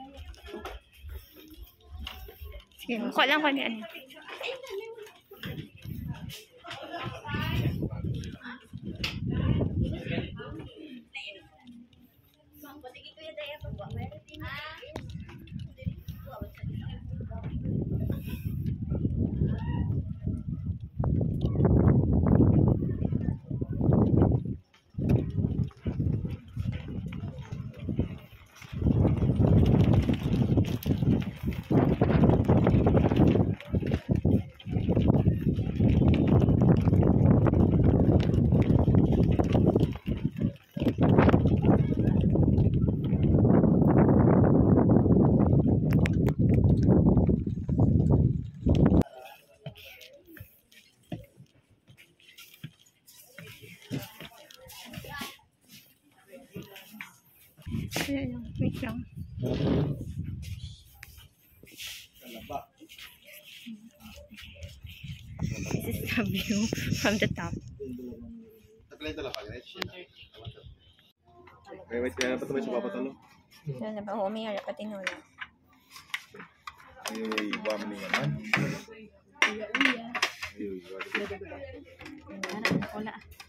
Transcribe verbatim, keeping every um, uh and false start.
Sige, kuha lang ko ni ano. Ayan, wait lang. This is the view from the top. May wait kaya pa ito may sumapatanong. Diyan na ba? Humiyari pati nula. Ay, iba mo naman. Uya-uya. Ay, iba. Wala, wala.